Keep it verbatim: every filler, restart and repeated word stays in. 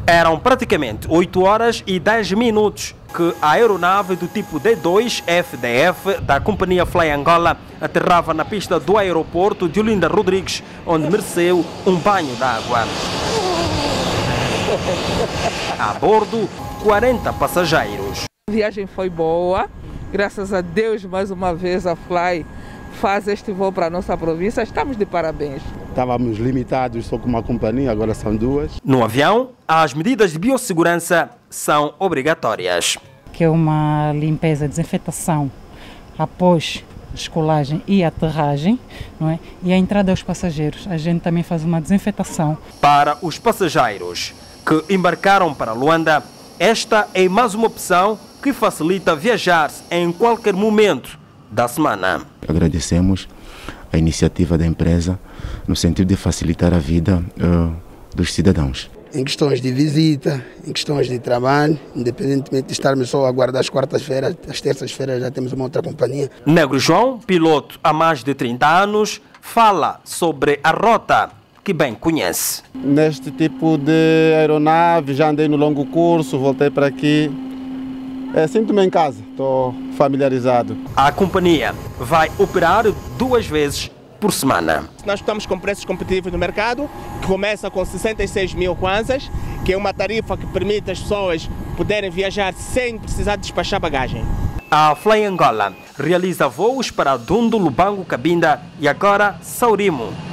Eram praticamente oito horas e dez minutos que a aeronave do tipo D dois F D F da companhia Fly Angola aterrava na pista do aeroporto de Olinda Rodrigues, onde mereceu um banho de água. A bordo, quarenta passageiros. A viagem foi boa, graças a Deus, mais uma vez a Fly faz este voo para a nossa província, estamos de parabéns. Estávamos limitados só com uma companhia, agora são duas. No avião, as medidas de biossegurança são obrigatórias. Que é uma limpeza, desinfetação após descolagem e aterragem, não é? E a entrada aos passageiros, a gente também faz uma desinfetação. Para os passageiros que embarcaram para Luanda, esta é mais uma opção que facilita viajar em qualquer momento da semana. Agradecemos a iniciativa da empresa no sentido de facilitar a vida uh, dos cidadãos. Em questões de visita, em questões de trabalho, independentemente de estarmos só a aguardar as quartas-feiras, as terças-feiras já temos uma outra companhia. Negro João, piloto há mais de trinta anos, fala sobre a rota que bem conhece. Neste tipo de aeronave, já andei no longo curso, voltei para aqui. É, sinto-me em casa, estou familiarizado. A companhia vai operar duas vezes por semana. Nós estamos com preços competitivos no mercado, que começa com sessenta e seis mil kwanzas, que é uma tarifa que permite as pessoas poderem viajar sem precisar despachar bagagem. A Fly Angola realiza voos para Dundu, Lubango, Cabinda e agora Saurimo.